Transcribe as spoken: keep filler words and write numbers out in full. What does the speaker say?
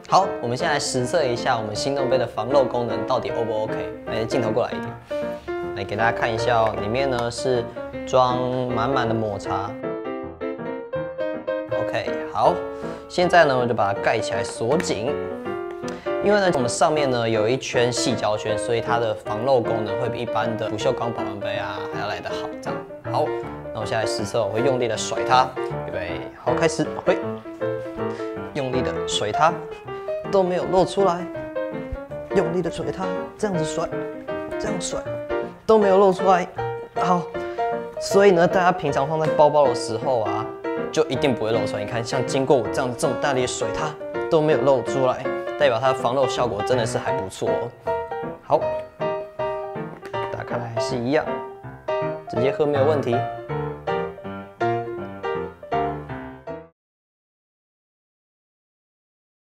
好，我们现在来实测一下我们行动杯的防漏功能到底 O 不 OK？ 来，镜头过来一点，来给大家看一下哦。里面呢是装满满的抹茶。OK， 好，现在呢我就把它盖起来锁紧。因为呢我们上面呢有一圈细胶圈，所以它的防漏功能会比一般的不锈钢保温杯啊还要来得好。这样，好，那我现在实测，我会用力的甩它，预备，好，开始，会用力的甩它。 都没有露出来，用力的甩它，这样子甩，这样甩，都没有露出来。好，所以呢，大家平常放在包包的时候啊，就一定不会露出来。你看，像经过我这样这么大力的甩它，都没有露出来，代表它的防漏效果真的是还不错哦。好，打开来还是一样，直接喝没有问题。